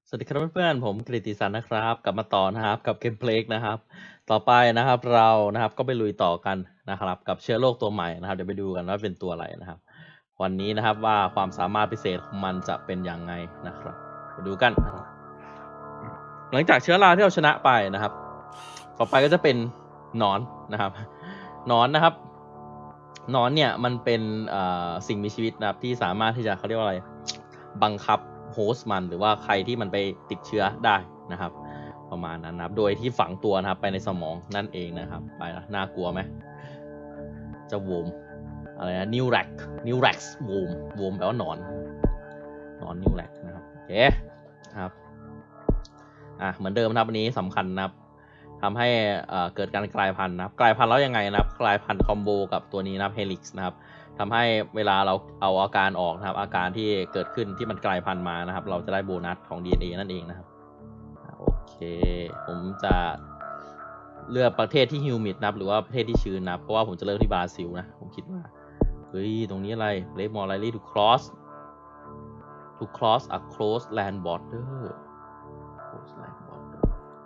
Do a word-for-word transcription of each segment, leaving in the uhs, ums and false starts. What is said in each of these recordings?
สวัสดีครับเพื่อนๆผมกฤติสันนะครับกลับมาต่อนะครับกับเกมเพลกนะครับ ต่อไปนะครับเรานะครับก็ไปลุยต่อกันนะครับกับเชื้อโรคตัวใหม่นะครับเดี๋ยวไปดูกันว่าเป็นตัวอะไรนะครับ วันนี้นะครับว่าความสามารถพิเศษของมันจะเป็นยังไงนะครับไปดูกันนะครับหลังจากเชื้อราที่เราชนะไปนะครับ ต่อไปก็จะเป็นหนอนนะครับหนอนนะครับหนอนเนี่ยมันเป็นสิ่งมีชีวิตนะครับที่สามารถที่จะเขาเรียกว่าอะไรบังคับโฮสต์มันหรือว่าใครที่มันไปติดเชื้อได้นะครับประมาณนั้นนะครับโดยที่ฝังตัวนะครับไปในสมองนั่นเองนะครับไปนะน่ากลัวไหมจะโวมอะไรนะนิวแร็กนิวแร็กโวมโวมแปลว่าหนอนหนอนนิวแร็กนะครับโอเคครับอ่ะเหมือนเดิมนะครับวันนี้สำคัญนะครับทำให้เกิดการกลายพันธุ์นะครับกลายพันธุ์แล้วยังไงนะครับกลายพันธุ์คอมโบกับตัวนี้นะครับเฮลิกซ์นะครับทำให้เวลาเราเอาอาการออกนะครับอาการที่เกิดขึ้นที่มันกลายพันธุ์มานะครับเราจะได้โบนัสของ ดี เอ็น เอ นั่นเองนะครับโอเคผมจะเลือกประเทศที่ฮิวมิดนะครับหรือว่าประเทศที่ชื้นนะครับเพราะว่าผมจะเลือกที่บราซิลนะผมคิดว่าเฮ้ยตรงนี้อะไร Lake Morley to cross to cross a close land border close land border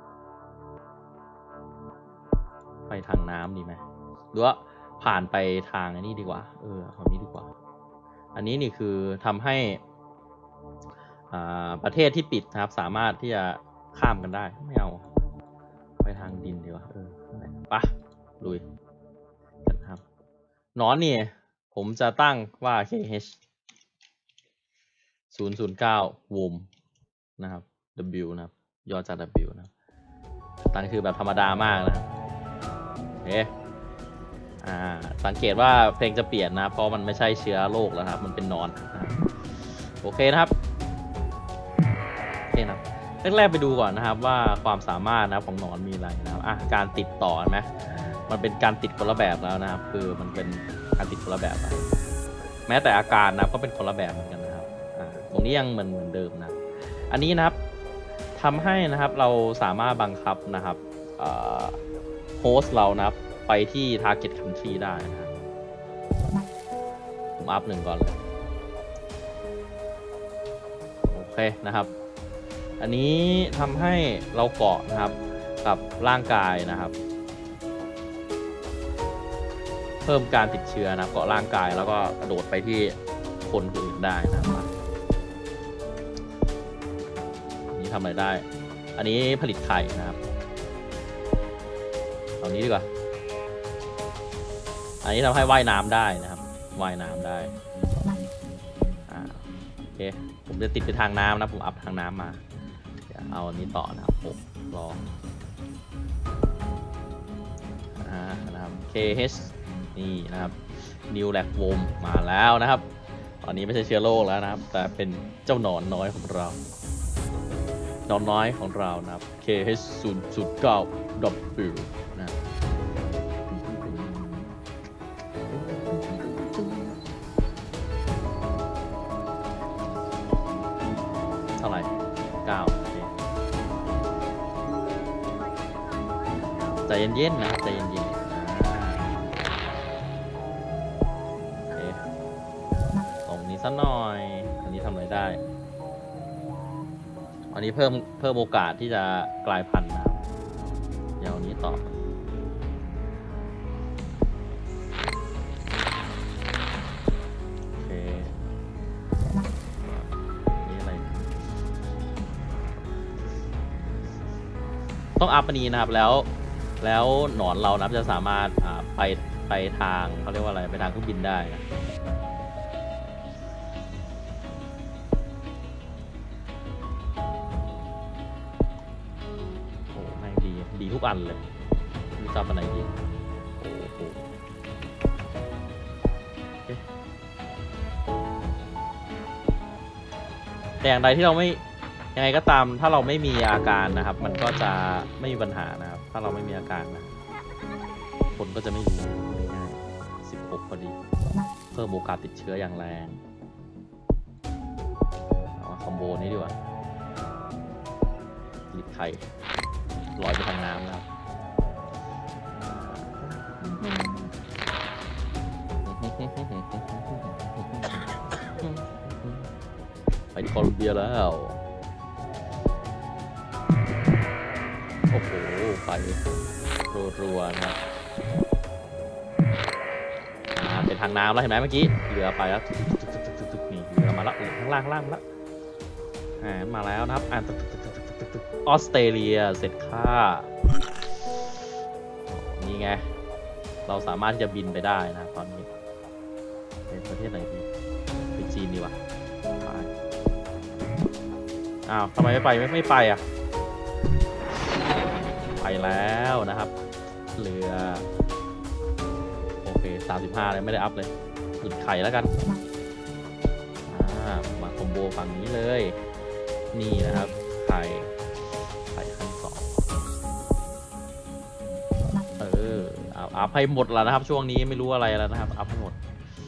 ไปทางน้ำดีไหมหรือว่าผ่านไปทางอันนี้ดีกว่าเออเอานี้ดีกว่าอันนี้นี่คือทำให้ประเทศที่ปิดนะครับสามารถที่จะข้ามกันได้ไม่เอาไปทางดินดีกว่าเออปะลุยกันครับหนอนนี่ผมจะตั้งว่า เค เอช ศูนย์ ศูนย์ เก้า วมนะครับ W นะครับย่อจาก W นะตั้งคือแบบธรรมดามากนะครับเอ๊ะอ่าสังเกตว่าเพลงจะเปลี่ยนนะเพราะมันไม่ใช่เชื้อโรคแล้วครับมันเป็นนอนนะโอเคนะครับโอเคนะแรกๆไปดูก่อนนะครับว่าความสามารถนะของนอนมีอะไรนะครับอ่ะการติดต่อไหมมันเป็นการติดคนละแบบแล้วนะครับคือมันเป็นการติดคนละแบบนะแม้แต่อาการนะก็เป็นคนละแบบเหมือนกันนะครับอ่าตรงนี้ยังเหมือนเหมือนเดิมนะอันนี้นะครับทำให้นะครับเราสามารถบังคับนะครับโฮสต์เรานะครับไปที่ target country ได้นะครับผมอัพหนึ่งก่อนเลยโอเคนะครับอันนี้ทำให้เราเกาะนะครับกับร่างกายนะครับเพิ่มการติดเชื้อนะเกาะร่างกายแล้วก็กระโดดไปที่คนอื่นได้นะครับอันนี้ทำอะไรได้อันนี้ผลิตไข่นะครับเอานี้ดีกว่าอันนี้ทำให้ว่ายน้ำได้นะครับว่ายน้ำได้อ่าโอเคผมจะติดไปทางน้ำนะผมอัพทางน้ำมาเดี๋ยวเอาอันนี้ต่อนะครับหกลองอ่านะครับ เค เอช นี่นะครับนิวแลกโวมมาแล้วนะครับตอนนี้ไม่ใช่เชื้อโรคแล้วนะครับแต่เป็นเจ้าหนอนน้อยของเราหนอนน้อยของเรานะครับ เค เอช ศูนย์ ศูนย์ เก้า W นะเท่าไหร่เก้าใจเย็นๆนะครับใจเย็นๆสักหน่อยอันนี้ทำอะไรได้อันนี้เพิ่มเพิ่มโอกาสที่จะกลายพันธุ์นะครับเดี๋ยวนี้ต่อโอเคนี่อะไรต้องอัพอันนี้นะครับแล้วแล้วหนอนเรานะจะสามารถไปไปทางเขาเรียกว่าอะไรไปทางเครื่องบินได้นะดีทุกอันเลยมีจับอันไหนดีโอ้โหแต่อย่างใดที่เราไม่ยังไงก็ตามถ้าเราไม่มีอาการนะครับมันก็จะไม่มีปัญหานะครับถ้าเราไม่มีอาการนะคนก็จะไม่รู้ง่ายๆสิบหกพอดีเพิ่มโอกาสติดเชื้ออย่างแรงเอาคอมโบนี้ดีกว่าผลิตไข่ลอยไปทางน้ำนะครับไปโคลอมเบียแล้วไฟรัวๆนะครับเป็นทางน้ำแล้วเห็นไหมเมื่อกี้เรือไปแล้วนี่เรือมาแล้วข้างล่างข้างล่างแล้วอ่ามาแล้วนะครับอ่าออสเตรเลียเสร็จค่านี่ไงเราสามารถจะบินไปได้นะตอนนี้เป็นประเทศไหนดีไปจีนดีกว่าอ้าวทำไมไม่ไปไม่ไม่ไปอ่ะไปแล้วนะครับเรือโอเคสามสิบห้าเลยไม่ได้อัพเลยหยิบไข่แล้วกันอ่ามาคอมโบฝั่งนี้เลยนี่นะครับไข่ไข่ขั้นสองเออเอาอัพให้หมดแล้วนะครับช่วงนี้ไม่รู้อะไรแล้วนะครับอัพให้หมด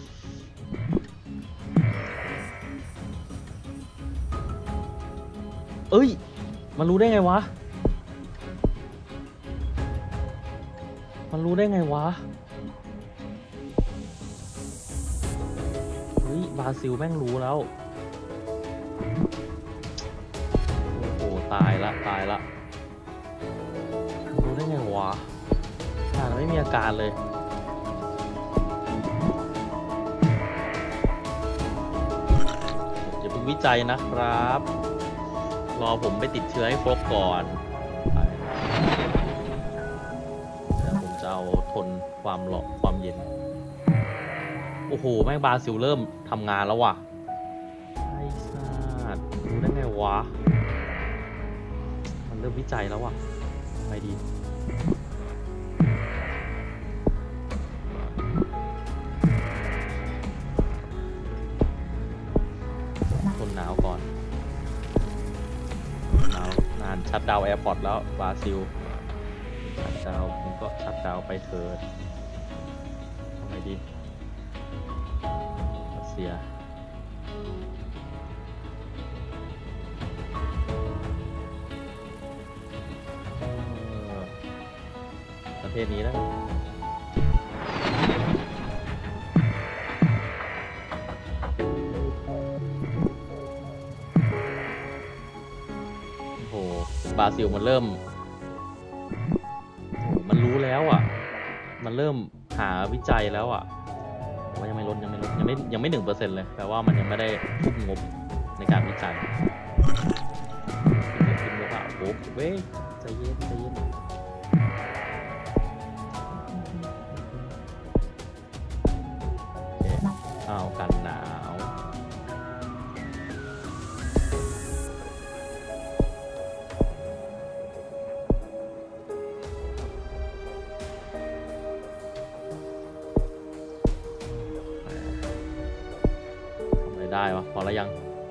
เอ้ยมันรู้ได้ไงวะมันรู้ได้ไงวะเฮ้ยบราซิลแม่งรู้แล้วโอ้โหตายละตายละรู้ได้ไงวะอ่าไม่มีอาการเลยอย่าเพิ่งวิจัยนะครับรอผมไปติดเชื้อให้ครบก่อนแล้วผมจะเอาทนความร้อนความเย็นโอ้โหแม่งบราซิลเริ่มทำงานแล้วว่ะไอ้สัสรู้ได้ไงวะมันเริ่มวิจัยแล้วว่ะไปดีทนหนาวก่อนหนาวนานชัดดาวแอร์พอร์ตแล้วบราซิลชัดดาวผมก็ชัดดาวไปเถิดทำไมดีรัสเซียประเทศนี้นะโอ้โหบราซิลมันเริ่มมันรู้แล้วอ่ะมันเริ่มหาวิจัยแล้วอ่ะแต่ว่ายังไม่ลดยังไม่ลดยังไม่ยังไม่หนึ่งเปอร์เซ็นต์เลยแปลว่ามันยังไม่ได้ทุ่มงบในการวิจัยขึ้นงบอ่ะโอ้โหเว้ยใจเย็นใจเย็นเอากันหนาวได้วะพอแล้วยัง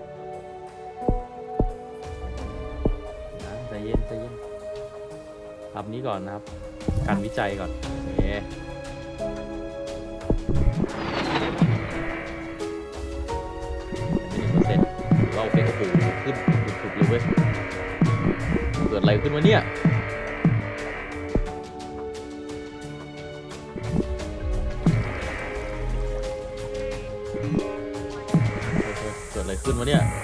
นะใจเย็นใจเย็นทำนี้ก่อนนะครับการวิจัยก่อนโอเคไม่หนึ่งเปอร์เซ็นต์หรือว่าโอเคโอ้โหขึ้นสุดๆเลยเว้ยเกิดอะไรขึ้นวะเนี่ยเกิดอะไรขึ้นวะเนี่ย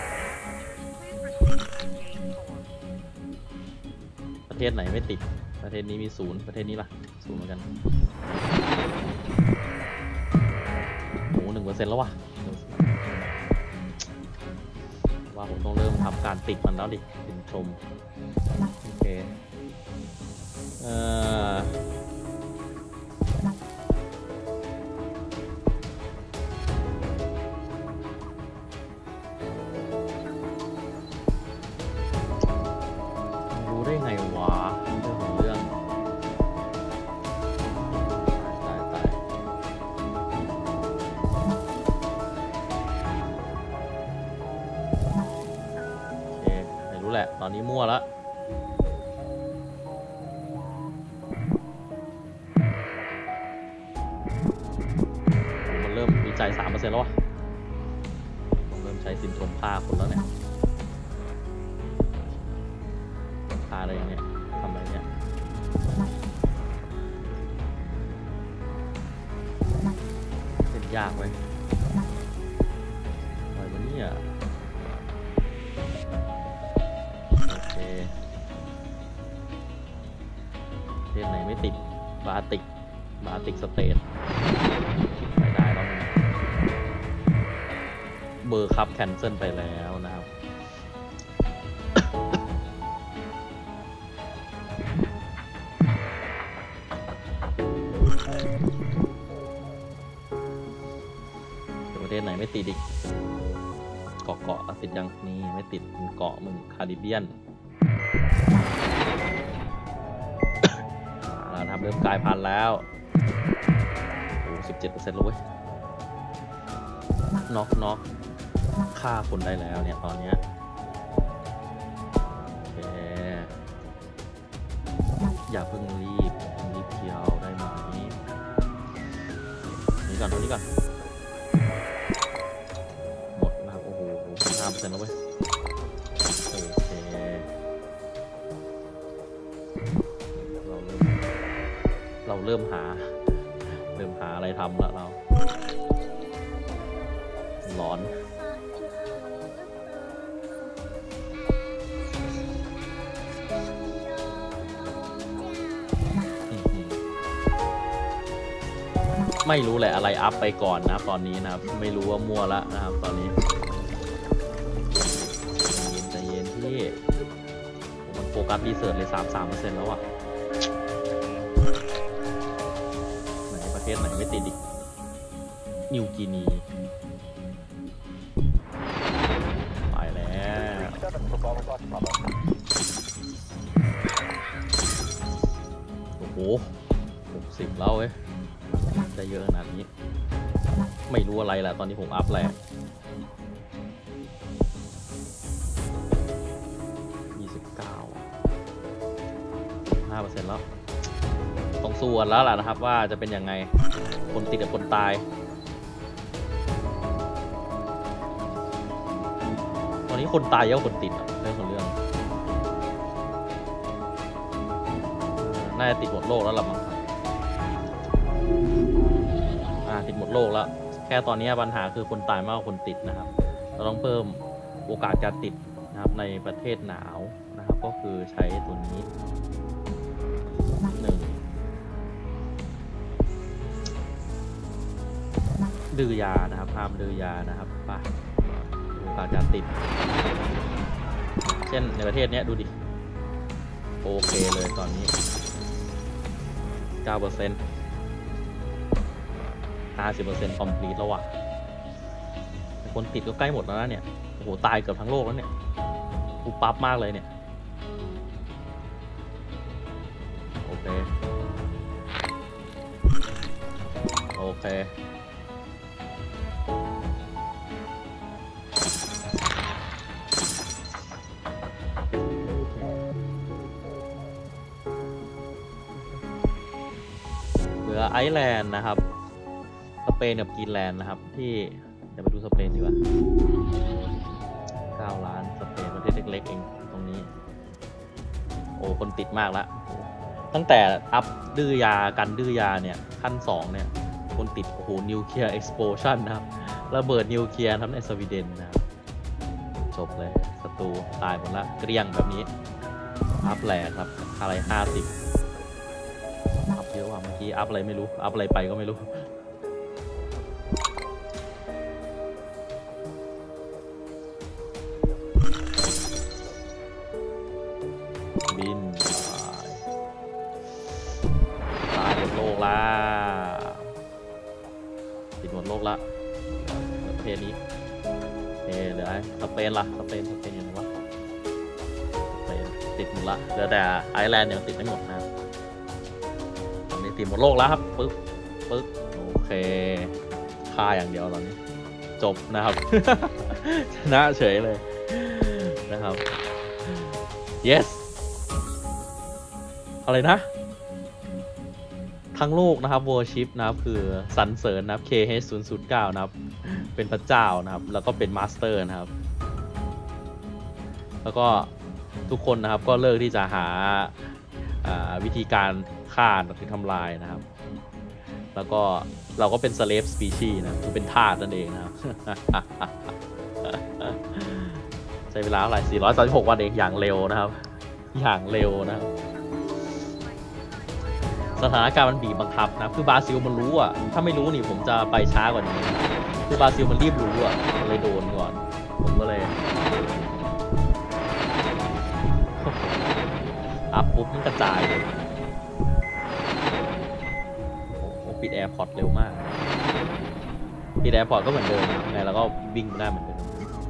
ประเทศไหนไม่ติดประเทศนี้มีศูนย์ประเทศนี้ล่ะศูนย์เหมือนกันโอ้หนึ่งเปอร์เซ็นต์แล้ววะว่าผมต้องเริ่มทำการติดมันแล้วดิติดชมโอเคเอ่อรู้ได้ไงวะเรื่องของเรื่องตายตายโอเคไม่รู้แหละตอนนี้มั่วแล้วมันเริ่มวิจัย สามเปอร์เซ็นต์ แล้ววะผมเริ่มใช้ซินโทรมฆ่าคนแล้วเนี่ยฆ่าอะไรอย่างเนี้ยทำอะไรเนี่ยเป็นยากเว้ยอะไรวะเนี่ยโอเคไม่ติดบาติกบาติกสเตทไม่ได้แล้วนะเบอร์คัพแคนเซิลไปแล้วนะครับประเทศไหนไม่ติดอีกเกาะเกาะติดยังนี่ไม่ติดเกาะมึงคาริเบียนเราทำเริ่มกลายพันธุ์แล้วโอ้สิบเจ็ดเปอร์เซ็นต์แล้วเว้ยน็อกน็อกฆ่าคนได้แล้วเนี่ยตอนเนี้ยโอเคอย่าเพิ่งรีบรีบเคียวได้ไหมนี่ก่อนตรงนี้ก่อนหมดนะครับโอ้โหห้าเปอร์เซ็นต์แล้วเว้ยโอเคเราเริ่มเราเริ่มหาเริ่มหาอะไรทำแล้วเราร้อนไม่รู้แหละอะไรอัพไปก่อนนะตอนนี้นะครับไม่รู้ว่ามั่วละนะครับตอนนี้ใจเย็นที่มันโฟกัสรีเสิร์ชเลยสามสามเปอร์เซ็นต์แล้วอ่ะไหนประเทศไหนไม่ติดอีกนิวกินีไปแล้วโอ้โหหกสิบแล้วเว้ยได้เยอะขนาดนี้ไม่รู้อะไรแหละตอนนี้ผมอัพแหละยี่สิบเก้า ห้าเปอร์เซ็นต์แล้วต้องสู้กันแล้วล่ะนะครับว่าจะเป็นยังไงคนติดกับคนตายตอนนี้คนตายเยอะคนติดอะเรื่องของเรื่องน่าจะติดหมดโลกแล้วล่ะมั้งติดหมดโลกแล้วแค่ตอนนี้ปัญหาคือคนตายมากกว่าคนติดนะครับเราต้องเพิ่มโอกาสการติดนะครับในประเทศหนาวนะครับก็คือใช้ตัวนี้หนึ่งดื้อยานะครับห้ามดื้อยานะครับป่ะโอกาสการติดเช่นในประเทศนี้ดูดิโอเคเลยตอนนี้ เก้าเปอร์เซ็นต์ห้าสิบเปอร์เซ็นต์ complete แล้วว่ะคนติดก็ใกล้หมดแล้วนะเนี่ยโอ้โหตายเกือบทั้งโลกแล้วเนี่ยกูปั๊บมากเลยเนี่ยโอเคโอเคเหลือไอร์แลนด์นะครับสเปนกับกรีนแลนด์นะครับที่เดี๋ยวไปดูสเปนดีกว่าเก้าล้านสเปนประเทศเล็กๆเองตรงนี้โอ้คนติดมากละตั้งแต่อัพดื้อยากันดื้อยาเนี่ยขั้นสองเนี่ยคนติดโอ้โหนิวเคลียร์เอ็กซ์โพชันนะครับระเบิดนิวเคลียร์ทำในสวีเดนนะครับจบเลยศัตรูตายหมดละเกลี้ยงแบบนี้อัพแหลกครับอะไรห้าสิบอัพเยอะว่ะเมื่อกี้อัพอะไรไม่รู้อัพอะไรไปก็ไม่รู้บินตายหมดโลกละติดหมดโลกละประเทศนี้เอเหลือสเปนล่ะสเปนสเปนอยู่ไหนวะสเปนติดหมดละเหลือแต่ไอร์แลนด์ยังติดไม่หมดนะตอนนี้ติดหมดโลกแล้วครับปึ๊บปึ๊บโอเคฆ่าอย่างเดียวตอนนี้จบนะครับ ชนะเฉยเลยนะครับ yesอะไรนะทั้งโลกนะครับ worship นะครับคือสรรเสริญนะครับ เค เอช ศูนย์ ศูนย์ เก้า นะครับเป็นพระเจ้านะครับแล้วก็เป็นมาสเตอร์นะครับแล้วก็ทุกคนนะครับก็เลิกที่จะหาวิธีการฆ่าหรือทำลายนะครับแล้วก็เราก็เป็น slave species นะคือเป็นทาสนั่นเองนะครับ ใช้เวลาเท่าไหร่สี่ร้อยสามสิบหกวันเองอย่างเร็วนะครับอย่างเร็วนะครับสถานการณ์มันบีบบังคับนะคือบราซิลมันรู้อ่ะถ้าไม่รู้นี่ผมจะไปช้ากว่านี้คือบราซิลมันรีบรู้อ่ะเลยโดนก่อนผมก็เลยอัพปุ๊บมันกระจายเลยโอ้ปิดแอร์พอร์ตเร็วมากปิดแอร์พอร์ตก็เหมือนเดิมไงแล้วก็วิ่งได้เหมือนเดิม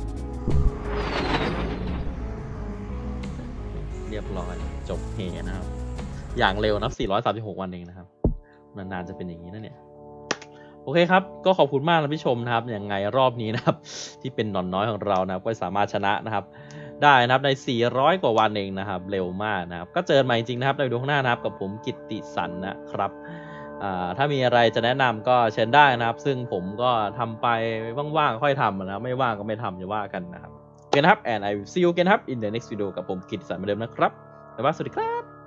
เรียบร้อยจบเฮนะครับอย่างเร็วนับสี่ร้อยสามสิบหกวันเองนะครับนานๆจะเป็นอย่างนี้นะเนี่ยโอเคครับก็ขอบคุณมากนะพี่ชมนะครับอย่างไงรอบนี้นะครับที่เป็นหนอนน้อยของเรานะครับก็สามารถชนะนะครับได้นะครับในสี่ร้อยกว่าวันเองนะครับเร็วมากนะครับก็เจอใหม่จริงนะครับในวิดีโอข้างหน้านะครับกับผมกิตติสันนะครับถ้ามีอะไรจะแนะนำก็เชิญได้นะครับซึ่งผมก็ทำไปว่างๆค่อยทำนะไม่ว่างก็ไม่ทำอย่าว่ากันนะครับโอเคนะครับ and I will see you again ครับ in the next video กับผมกิตติสันเหมือนเดิมนะครับบ๊ายบายสวัสดีครับ